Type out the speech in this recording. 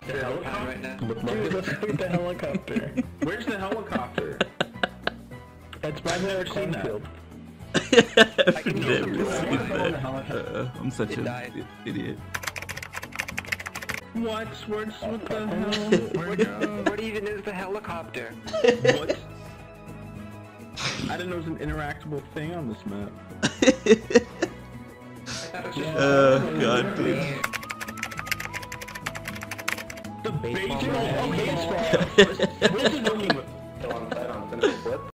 The helicopter right now. Dude, let's look the helicopter. Where's the helicopter? It's by the cornfield. I can hear the I'm such an idiot. What the hell? What even is the helicopter? What? I didn't know it was an interactable thing on this map. God, dude. The baseball. Where's the